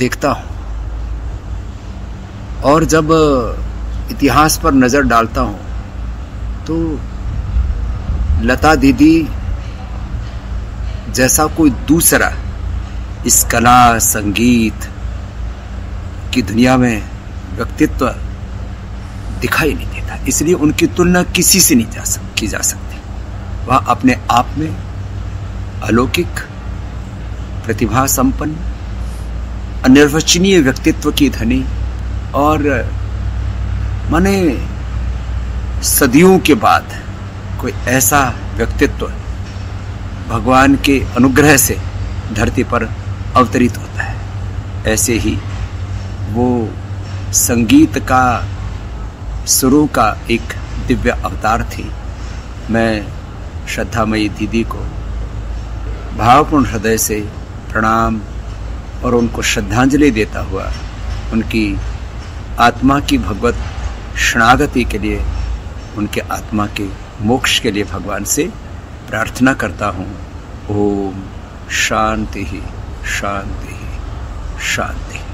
देखता हूँ और जब इतिहास पर नजर डालता हूँ तो लता दीदी जैसा कोई दूसरा इस कला संगीत की दुनिया में व्यक्तित्व दिखाई नहीं देता, इसलिए उनकी तुलना किसी से नहीं की जा सकती। वह अपने आप में अलौकिक, प्रतिभा संपन्न, अनिर्वचनीय व्यक्तित्व की धनी और माने सदियों के बाद कोई ऐसा व्यक्तित्व भगवान के अनुग्रह से धरती पर अवतरित होता है। ऐसे ही वो संगीत का, सुरों का एक दिव्य अवतार थी। मैं श्रद्धामयी दीदी को भावपूर्ण हृदय से प्रणाम और उनको श्रद्धांजलि देता हुआ उनकी आत्मा की भगवत शरणागति के लिए, उनके आत्मा के मोक्ष के लिए भगवान से प्रार्थना करता हूँ। ओम शांति ही शांति ही शांति।